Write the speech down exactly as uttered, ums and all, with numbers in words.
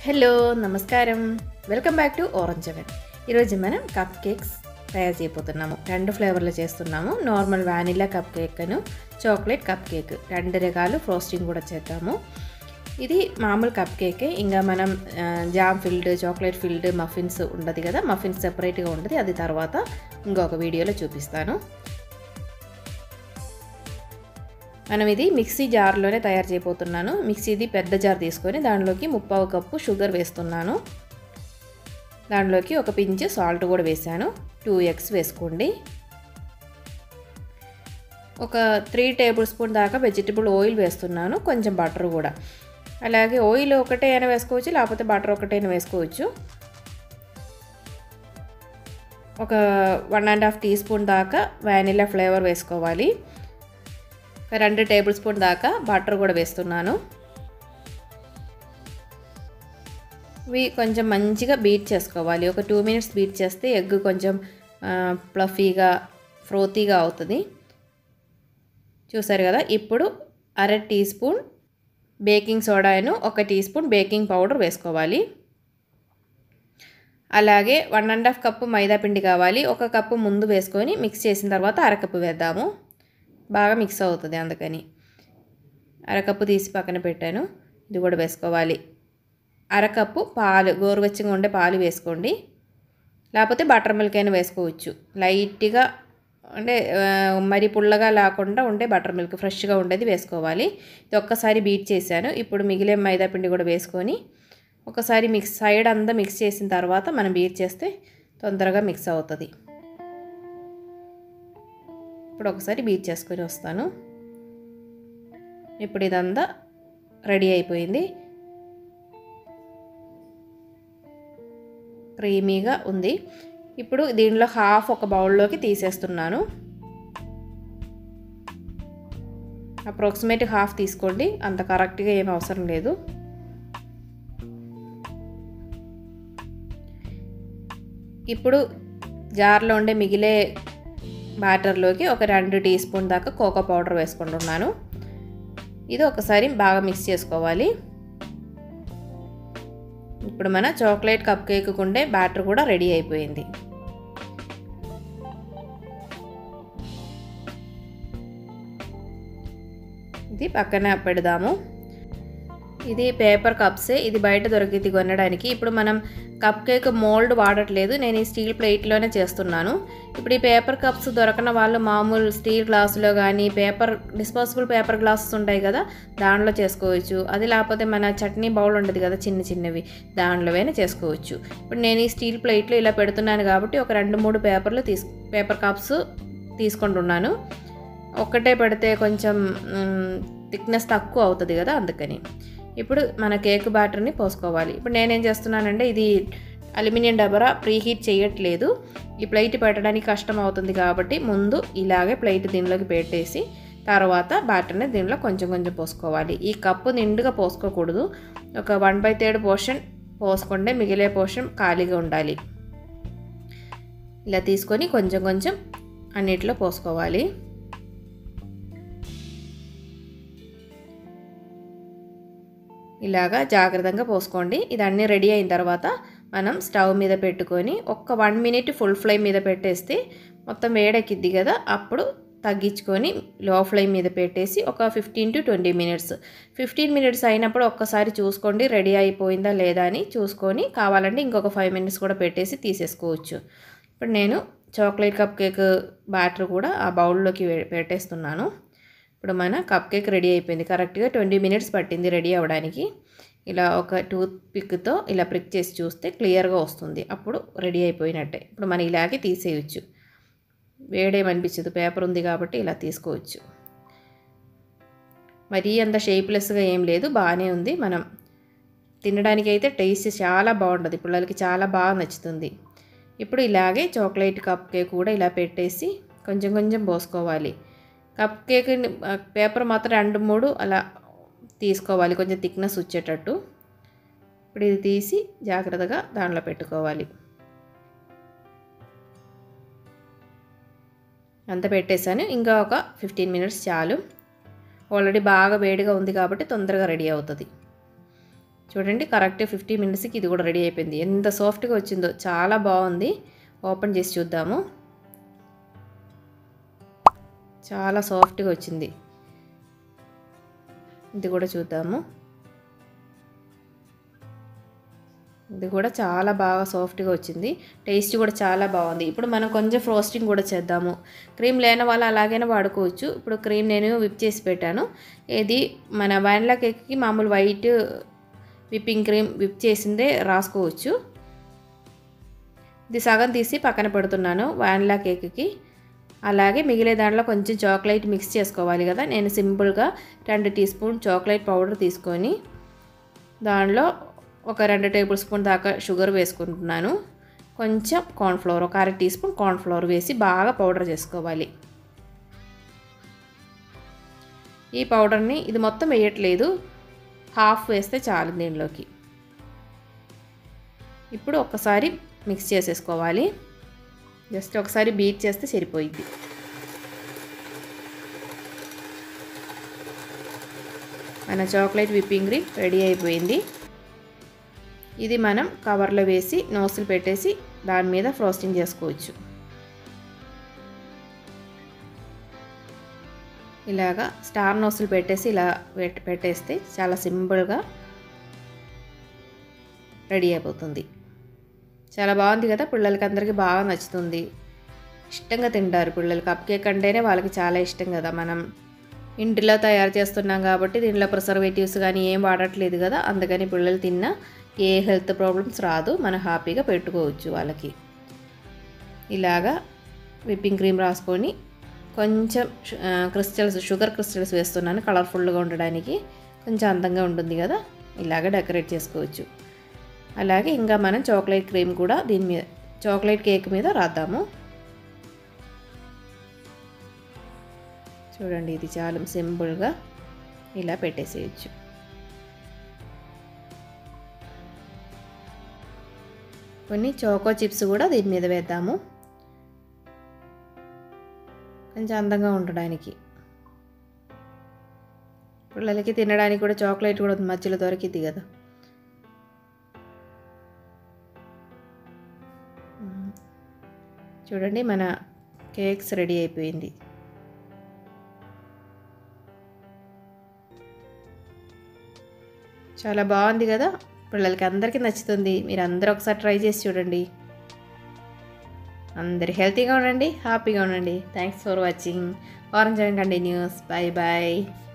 Hello నమస్కారం welcome back to orange oven. ఈరోజు మనం కప్ కేక్స్ తయారు చేయబోతున్నాము. రెండు ఫ్లేవర్లు చేస్తున్నాము. Normal vanilla cupcake and chocolate cupcake రెండు రకాలు ఫ్రోస్టింగ్ కూడా చేద్దాము. ఇది మామూలు కప్ కేకే. ఇంకా మనం jam filled chocolate filled muffins ఉండదు కదా, మఫిన్స్ సెపరేట్గా ఉంటుంది. అది తర్వాత ఇంకొక వీడియోలో చూపిస్తాను. మనం ఇది మిక్సీ జార్లోనే తయారు చేయబోతున్నాను. మిక్సీది పెద్ద జార్ తీసుకొని దానిలోకి ముప్పావు కప్పు షుగర్ వేస్తున్నాను. దానిలోకి ఒక పించ్ సాల్ట్ కూడా వేసాను. టూ ఎగ్స్ వేసుకోండి. ఒక త్రీ టేబుల్ స్పూన్ దాకా వెజిటబుల్ ఆయిల్ వేస్తున్నాను. కొంచెం బటర్ కూడా. అలాగే ఆయిల్ ఒకటే అయినా వేసుకోవచ్చు, లేకపోతే బటర్ ఒకటైనా వేసుకోవచ్చు. ఒక one and half teaspoon దాకా వానిలా ఫ్లేవర్ వేసుకోవాలి. రెండు టేబుల్ స్పూన్ దాకా బటర్ కూడా వేస్తున్నాను. ఇవి కొంచెం మంచిగా బీట్ చేసుకోవాలి. ఒక టూ మినిట్స్ బీట్ చేస్తే ఎగ్ కొంచెం ప్లఫీగా ఫ్రోతీగా అవుతుంది. చూసారు కదా. ఇప్పుడు అర టీ స్పూన్ బేకింగ్ సోడాను ఒక టీ స్పూన్ బేకింగ్ పౌడర్ వేసుకోవాలి. అలాగే వన్ అండ్ హాఫ్ కప్పు మైదా పిండి కావాలి. ఒక కప్పు ముందు వేసుకొని మిక్స్ చేసిన తర్వాత అరకప్పు వేద్దాము. బాగా మిక్స్ అవుతుంది, అందుకని అరకప్పు తీసి పక్కన పెట్టాను. ఇది కూడా వేసుకోవాలి. అరకప్పు పాలు, గోరువెచ్చగా ఉండే పాలు వేసుకోండి, లేకపోతే బటర్ మిల్క్ అయినా వేసుకోవచ్చు. లైట్గా అంటే మరి పుల్లగా లేకుండా ఉండే బటర్ మిల్క్ ఫ్రెష్గా ఉండేది వేసుకోవాలి. ఇది ఒక్కసారి బీట్ చేశాను. ఇప్పుడు మిగిలిన మైదా పిండి కూడా వేసుకొని ఒకసారి మిక్స్ సైడ్ అంతా మిక్స్ చేసిన తర్వాత మనం బీట్ చేస్తే తొందరగా మిక్స్ అవుతుంది. ఇప్పుడు ఒకసారి బీట్ చేసుకొని వస్తాను. ఇప్పుడు ఇదంతా రెడీ అయిపోయింది. క్రీమీగా ఉంది. ఇప్పుడు దీనిలో హాఫ్ ఒక బౌల్లోకి తీసేస్తున్నాను. అప్రాక్సిమేట్ హాఫ్ తీసుకోండి, అంత కరెక్ట్గా ఏం అవసరం లేదు. ఇప్పుడు జార్లో ఉండే మిగిలే బ్యాటర్లోకి ఒక రెండు టీ స్పూన్ దాకా కోకో పౌడర్ వేసుకుంటున్నాను. ఇది ఒకసారి బాగా మిక్స్ చేసుకోవాలి. ఇప్పుడు మన చాక్లెట్ కప్ కేక్ ఉండే బ్యాటర్ కూడా రెడీ అయిపోయింది. ఇది పక్కన పెడదాము. ఇది పేపర్ కప్సే. ఇది బయట దొరికింది కొనడానికి. ఇప్పుడు మనం కప్ కేక్ మోల్డ్ వాడట్లేదు. నేను ఈ స్టీల్ ప్లేట్లోనే చేస్తున్నాను. ఇప్పుడు ఈ పేపర్ కప్స్ దొరకని వాళ్ళు మామూలు స్టీల్ గ్లాసులో కానీ పేపర్ డిస్పోజబుల్ పేపర్ గ్లాసెస్ ఉంటాయి కదా, దాంట్లో చేసుకోవచ్చు. అది లేకపోతే మన చట్నీ బౌల్ ఉంటుంది కదా చిన్న చిన్నవి, దాంట్లోనే చేసుకోవచ్చు. ఇప్పుడు నేను ఈ స్టీల్ ప్లేట్లో ఇలా పెడుతున్నాను కాబట్టి ఒక రెండు మూడు పేపర్లు తీసు పేపర్ కప్స్ తీసుకుంటున్నాను. ఒక్కటే పెడితే కొంచెం థిక్నెస్ తక్కువ అవుతుంది కదా, అందుకని. ఇప్పుడు మన కేక్ బ్యాటర్ని పోసుకోవాలి. ఇప్పుడు నేనేం చేస్తున్నానంటే ఇది అల్యూమినియం డబరా ప్రీ హీట్ చేయట్లేదు. ఈ ప్లేట్ పెట్టడానికి కష్టం అవుతుంది కాబట్టి ముందు ఇలాగే ప్లేట్ దీనిలోకి పెట్టేసి తర్వాత బ్యాటర్ని దీనిలో కొంచెం కొంచెం పోసుకోవాలి. ఈ కప్పు నిండుగా పోసుకోకూడదు. ఒక వన్ బై థర్డ్ పోర్షన్ పోసుకుంటే మిగిలే పోర్షన్ ఖాళీగా ఉండాలి. ఇలా తీసుకొని కొంచెం కొంచెం అన్నిట్లో పోసుకోవాలి. ఇలాగా జాగ్రత్తగా పోసుకోండి. ఇదన్నీ రెడీ అయిన తర్వాత మనం స్టవ్ మీద పెట్టుకొని ఒక్క వన్ మినిట్ ఫుల్ ఫ్లేమ్ మీద పెట్టేస్తే మొత్తం వేడెక్కిద్ది కదా, అప్పుడు తగ్గించుకొని లో ఫ్లేమ్ మీద పెట్టేసి ఒక fifteen to twenty minutes fifteen minutes అయినప్పుడు ఒక్కసారి చూసుకోండి రెడీ అయిపోయిందా లేదా అని. చూసుకొని కావాలంటే ఇంకొక ఫైవ్ మినిట్స్ కూడా పెట్టేసి తీసేసుకోవచ్చు. ఇప్పుడు నేను చాక్లెట్ కప్ కేక్ బ్యాటర్ కూడా ఆ బౌల్లోకి పెట్టేస్తున్నాను. ఇప్పుడు మన కప్ కేక్ రెడీ అయిపోయింది. కరెక్ట్గా ట్వంటీ మినిట్స్ పట్టింది రెడీ అవ్వడానికి. ఇలా ఒక టూత్ పిక్తో ఇలా ప్రిక్ చేసి చూస్తే క్లియర్గా వస్తుంది. అప్పుడు రెడీ అయిపోయినట్టే. ఇప్పుడు మనం ఇలాగే తీసేయచ్చు. వేడేమనిపించదు, పేపర్ ఉంది కాబట్టి ఇలా తీసుకోవచ్చు. మరీ అంత షేప్లెస్గా ఏం లేదు, బాగానే ఉంది. మనం తినడానికి అయితే టేస్ట్ చాలా బాగుంటుంది, పిల్లలకి చాలా బాగా నచ్చుతుంది. ఇప్పుడు ఇలాగే చాక్లెట్ కప్ కేక్ కూడా ఇలా పెట్టేసి కొంచెం కొంచెం పోసుకోవాలి. కప్ కేక్ పేపర్ మాత్రం రెండు మూడు అలా తీసుకోవాలి, కొంచెం థిక్నెస్ వచ్చేటట్టు. ఇప్పుడు ఇది తీసి జాగ్రత్తగా దాంట్లో పెట్టుకోవాలి. అంత పెట్టేసాను. ఇంకా ఒక ఫిఫ్టీన్ మినిట్స్ చాలు. ఆల్రెడీ బాగా వేడిగా ఉంది కాబట్టి తొందరగా రెడీ అవుతుంది. చూడండి కరెక్ట్ ఫిఫ్టీ మినిట్స్కి ఇది కూడా రెడీ అయిపోయింది. ఎంత సాఫ్ట్గా వచ్చిందో, చాలా బాగుంది. ఓపెన్ చేసి చూద్దాము. చాలా సాఫ్ట్గా వచ్చింది. ఇది కూడా చూద్దాము. ఇది కూడా చాలా బాగా సాఫ్ట్గా వచ్చింది. టేస్ట్ కూడా చాలా బాగుంది. ఇప్పుడు మనం కొంచెం ఫ్రోస్టింగ్ కూడా చేద్దాము. క్రీమ్ లేని వాళ్ళు అలాగైనా వాడుకోవచ్చు. ఇప్పుడు క్రీమ్ నేను విప్ చేసి పెట్టాను. ఇది మన వానిలా కేక్కి మామూలు వైట్ విప్పింగ్ క్రీమ్ విప్ చేసిందే రాసుకోవచ్చు. ఇది సగం తీసి పక్కన పెడుతున్నాను వానిలా కేక్కి. అలాగే మిగిలే దాంట్లో కొంచెం చాక్లెట్ మిక్స్ చేసుకోవాలి కదా. నేను సింపుల్గా రెండు టీ స్పూన్ చాక్లెట్ పౌడర్ తీసుకొని దానిలో ఒక రెండు టేబుల్ స్పూన్ దాకా షుగర్ వేసుకుంటున్నాను. కొంచెం కార్న్ఫ్లవర్, ఒక అర టీ స్పూన్ కార్న్ఫ్లవర్ వేసి బాగా పౌడర్ చేసుకోవాలి. ఈ పౌడర్ని ఇది మొత్తం వేయట్లేదు, హాఫ్ వేస్తే చాలు దీనిలోకి. ఇప్పుడు ఒకసారి మిక్స్ చేసేసుకోవాలి. జస్ట్ ఒకసారి బీట్ చేస్తే సరిపోయింది. మన చాక్లెట్ విప్పింగ్ క్రీమ్ రెడీ అయిపోయింది. ఇది మనం కవర్లో వేసి నోసులు పెట్టేసి దాని మీద ఫ్రోస్టింగ్ చేసుకోవచ్చు. ఇలాగా స్టార్ నోసులు పెట్టేసి ఇలా పెట్టేస్తే చాలా సింపుల్గా రెడీ అయిపోతుంది. చాలా బాగుంది కదా. పిల్లలకి అందరికీ బాగా నచ్చుతుంది, ఇష్టంగా తింటారు పిల్లలు. కప్ కేక్ అంటేనే వాళ్ళకి చాలా ఇష్టం కదా. మనం ఇంటిలో తయారు చేస్తున్నాం కాబట్టి దీనిలో ప్రిజర్వేటివ్స్ కానీ ఏం వాడట్లేదు కదా. అందుకని పిల్లలు తిన్నా ఏ హెల్త్ ప్రాబ్లమ్స్ రాదు, మనం హ్యాపీగా పెట్టుకోవచ్చు వాళ్ళకి. ఇలాగా విప్పింగ్ క్రీమ్ రాసుకొని కొంచెం క్రిస్టల్స్ షుగర్ క్రిస్టల్స్ వేస్తున్నాను కలర్ఫుల్గా ఉండడానికి, కొంచెం అందంగా ఉంటుంది కదా. ఇలాగ డెకరేట్ చేసుకోవచ్చు. అలాగే ఇంకా మనం చాక్లెట్ క్రీమ్ కూడా దీని మీద, చాక్లెట్ కేక్ మీద రాద్దాము. చూడండి ఇది చాలా సింపుల్గా ఇలా పెట్టేసేయచ్చు. కొన్ని చోకో చిప్స్ కూడా దీని మీద వేద్దాము, కొంచెం అందంగా ఉండడానికి. పిల్లలకి తినడానికి కూడా చాక్లెట్ కూడా మధ్యలో దొరికింది కదా. చూడండి మన కేక్స్ రెడీ అయిపోయింది. చాలా బాగుంది కదా. పిల్లలకి అందరికీ నచ్చుతుంది. మీరు అందరూ ఒకసారి ట్రై చేసి చూడండి. అందరు హెల్తీగా ఉండండి, హ్యాపీగా ఉండండి. Thanks for watching. Orange and continues. Bye bye.